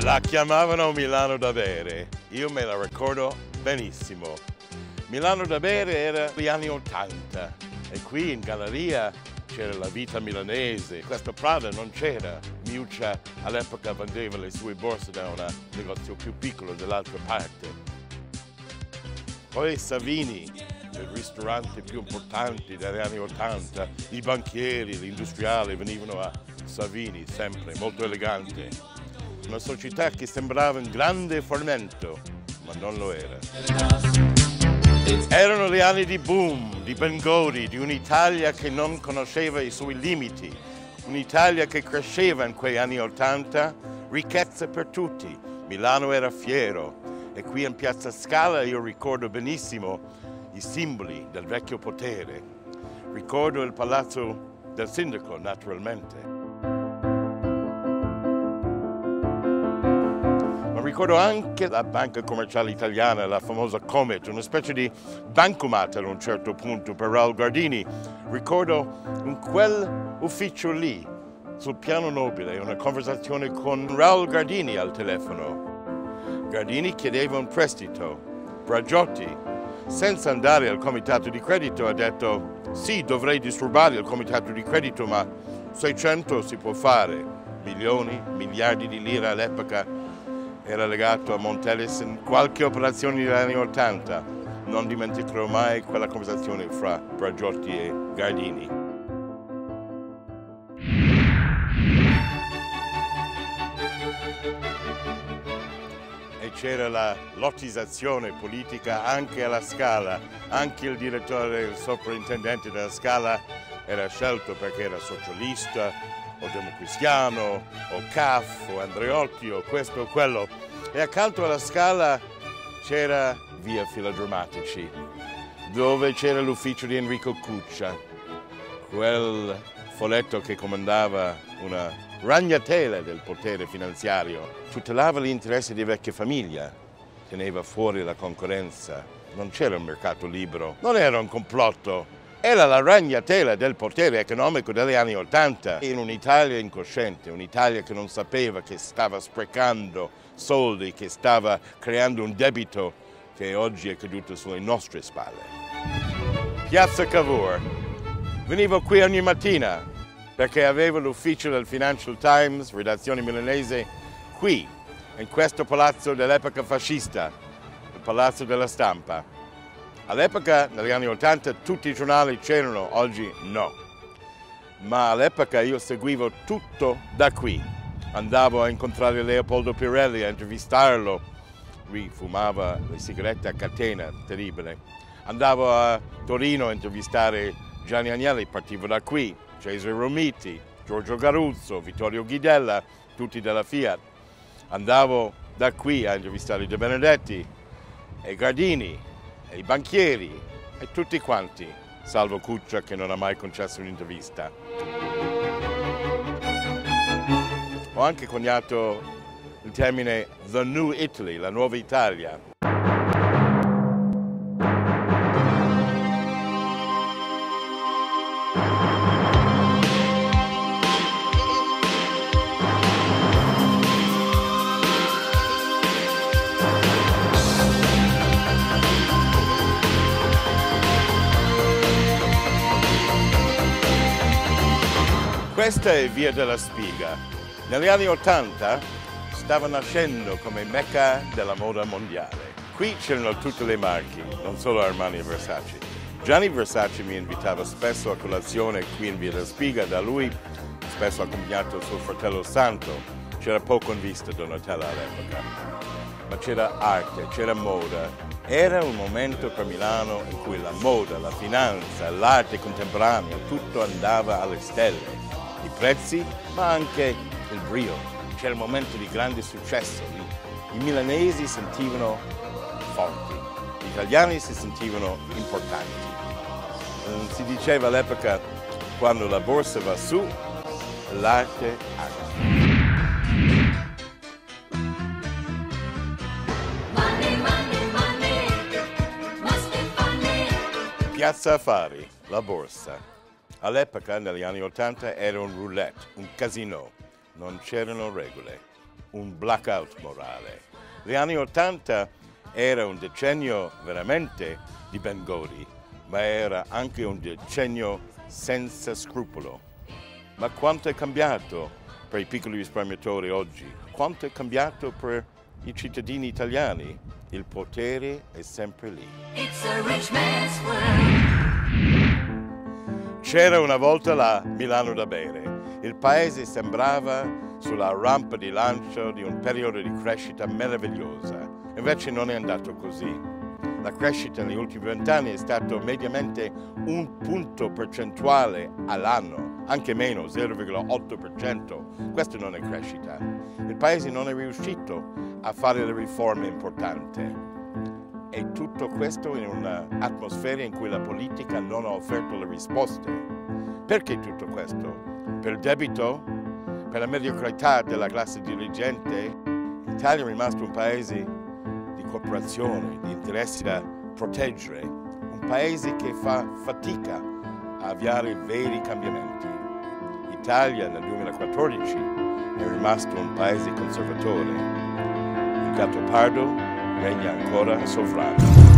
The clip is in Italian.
La chiamavano Milano da bere, io me la ricordo benissimo. Milano da bere era gli anni '80 e qui in galleria c'era la vita milanese. Questa Prada non c'era. Miuccia all'epoca vendeva le sue borse da un negozio più piccolo dall'altra parte. Poi Savini, il ristorante più importante degli anni '80, i banchieri, gli industriali venivano a Savini, sempre molto elegante. Una società che sembrava un grande fermento, ma non lo era. Erano gli anni di boom, di Bengodi, di un'Italia che non conosceva i suoi limiti, un'Italia che cresceva in quegli anni '80, ricchezza per tutti. Milano era fiero e qui in Piazza Scala io ricordo benissimo i simboli del vecchio potere. Ricordo il palazzo del sindaco, naturalmente. Ricordo anche la banca commerciale italiana, la famosa Comet, una specie di bancomat ad un certo punto per Raul Gardini. Ricordo in quell'ufficio lì, sul piano nobile, una conversazione con Raul Gardini al telefono. Gardini chiedeva un prestito. Bragiotti, senza andare al comitato di credito, ha detto sì, dovrei disturbare il comitato di credito, ma 600 si può fare. Milioni, miliardi di lire all'epoca. Era legato a Montelis in qualche operazione degli anni '80. Non dimenticherò mai quella conversazione fra Bragiotti e Gardini. E c'era la lottizzazione politica anche alla Scala. Anche il direttore, il sovrintendente della Scala era scelto perché era socialista, o democristiano, o CAF, o Andreotti, o questo o quello. E accanto alla Scala c'era via Filodrammatici, dove c'era l'ufficio di Enrico Cuccia, quel folletto che comandava una ragnatela del potere finanziario. Tutelava gli interessi di vecchia famiglia, teneva fuori la concorrenza. Non c'era un mercato libero, non era un complotto. Era la ragnatela del potere economico degli anni '80 in un'Italia incosciente, un'Italia che non sapeva, che stava sprecando soldi, che stava creando un debito che oggi è caduto sulle nostre spalle. Piazza Cavour. Venivo qui ogni mattina perché avevo l'ufficio del Financial Times, redazione milanese, qui, in questo palazzo dell'epoca fascista, il Palazzo della Stampa. All'epoca, negli anni '80, tutti i giornali c'erano, oggi no. Ma all'epoca io seguivo tutto da qui. Andavo a incontrare Leopoldo Pirelli, a intervistarlo. Lui fumava le sigarette a catena, terribile. Andavo a Torino a intervistare Gianni Agnelli, partivo da qui. Cesare Romiti, Giorgio Garuzzo, Vittorio Ghidella, tutti della Fiat. Andavo da qui a intervistare De Benedetti e Gardini, e i banchieri e tutti quanti, salvo Cuccia che non ha mai concesso un'intervista. Ho anche coniato il termine The New Italy, la nuova Italia. Questa è Via della Spiga. Negli anni '80 stava nascendo come mecca della moda mondiale. Qui c'erano tutte le marche, non solo Armani e Versace. Gianni Versace mi invitava spesso a colazione qui in Via della Spiga, da lui spesso accompagnato suo fratello Santo. C'era poco in vista Donatella all'epoca, ma c'era arte, c'era moda. Era un momento per Milano in cui la moda, la finanza, l'arte contemporanea, tutto andava alle stelle. I prezzi, ma anche il brio. C'era un momento di grande successo. I milanesi si sentivano forti, gli italiani si sentivano importanti. Si diceva all'epoca, quando la borsa va su, l'arte anche. Piazza Affari, la borsa. All'epoca, negli anni '80, era un roulette, un casino. Non c'erano regole. un blackout morale. Gli anni '80 era un decennio veramente di Bengodi, ma era anche un decennio senza scrupolo. Ma quanto è cambiato per i piccoli risparmiatori oggi? Quanto è cambiato per i cittadini italiani? Il potere è sempre lì. It's a rich man's world. C'era una volta la Milano da bere. Il paese sembrava sulla rampa di lancio di un periodo di crescita meravigliosa. Invece non è andato così. La crescita negli ultimi 20 anni è stato mediamente 1 punto percentuale all'anno, anche meno, 0,8%. Questo non è crescita. Il paese non è riuscito a fare le riforme importanti. E tutto questo in un'atmosfera in cui la politica non ha offerto le risposte. Perché tutto questo? Per il debito? Per la mediocrità della classe dirigente? L'Italia è rimasto un paese di corporazioni, di interessi da proteggere, un paese che fa fatica a avviare veri cambiamenti. L'Italia nel 2014 è rimasto un paese conservatore. Il Gattopardo regna ancora sovrano.